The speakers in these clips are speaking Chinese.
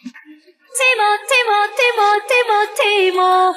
Timo。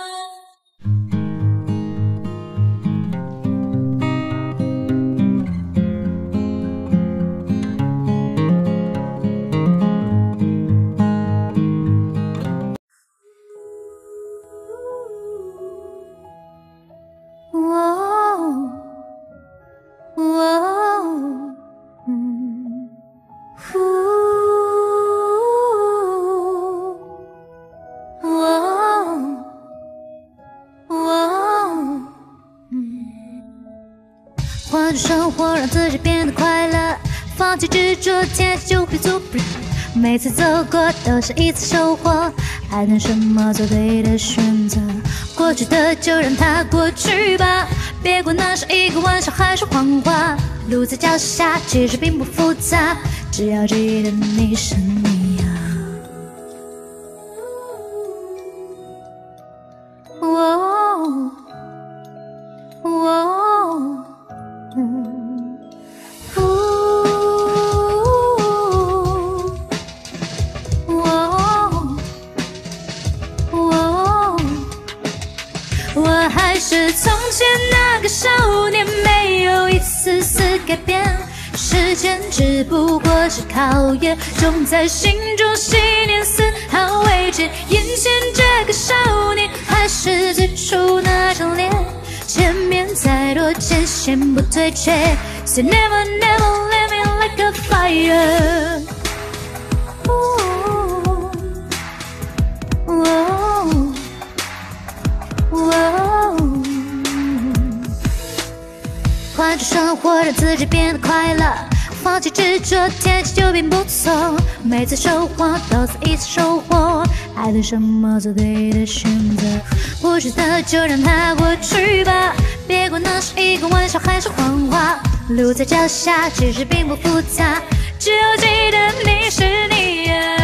换种生活，让自己变得快乐，放弃执着，天气就会做不了。每次走过都是一次收获，还等什么？做对的选择。过去的就让它过去吧，别管那是一个玩笑还是谎话。路在脚下，其实并不复杂，只要记得你是你呀。我还是从前那个少年，没有一丝丝改变。时间只不过是考验，种在心中信念，丝毫未减。眼前这个少年，还是最初那张脸。前面再多艰险不退却 ，So never never let me like a fire。换种生活，让自己变得快乐，放弃执着，天气就变不错。每次收获都是一次收获，还等什么？做对的选择。过去的就让它过去吧，别管那是一个玩笑还是谎话。路在脚下，其实并不复杂，只要记得你是你呀。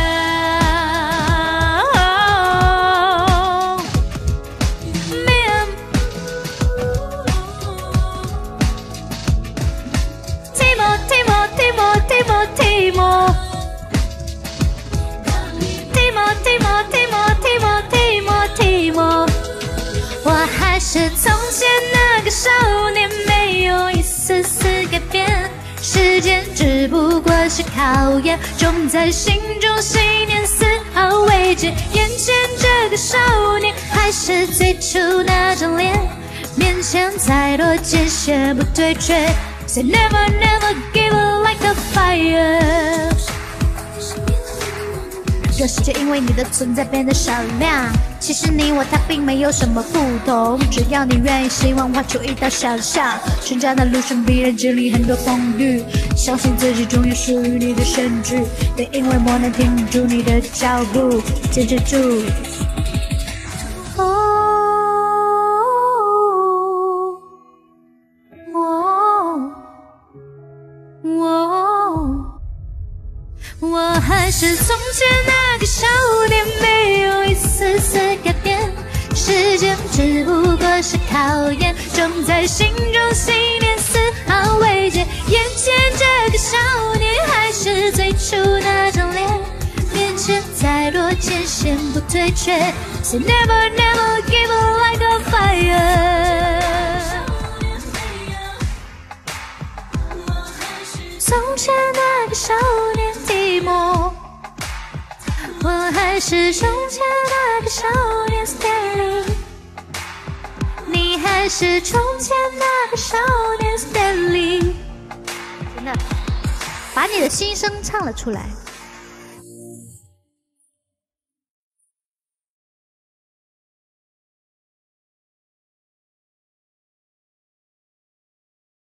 我还是从前那个少年，没有一丝丝改变。时间只不过是考验，种在心中信念，丝毫未减。眼前这个少年，还是最初那张脸。面前再多艰险不退却 ，Say never never give up like a fire。这世界因为你的存在变得闪亮，其实你我他并没有什么不同，只要你愿意，希望画出一道想象。成长的路上必然经历很多风雨，相信自己终有属于你的盛举，别因为磨难停住你的脚步，坚持住。我还是从前那个少年，没有一丝丝改变。时间只不过是考验，种在心中信念，丝毫未减。眼前这个少年，还是最初那张脸。面前再多艰险不退却 ，Say never never give up like a fire。从前那个少年提莫，我还是从前那个少年 Stanley， 你还是从前那个少年 Stanley。真的，把你的心声唱了出来。